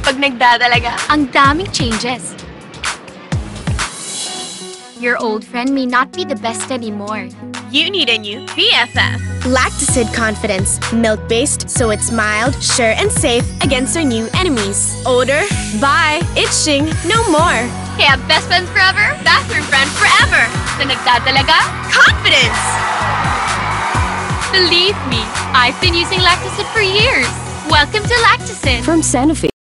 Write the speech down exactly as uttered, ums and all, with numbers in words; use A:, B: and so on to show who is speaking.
A: pag nagdadalaga.
B: Ang daming changes. Your old friend may not be the best anymore.
A: You need a new B F F.
C: Lactacyd Confidence. Milk-based, so it's mild, sure, and safe against our new enemies. Odor? Bye. Itching? No more.
A: Kaya best friends forever, bathroom friend forever. Sa nagdadalaga, confidence! Believe me, I've been using Lactacyd for years. Welcome to Lactacyd.
D: From Sanofi.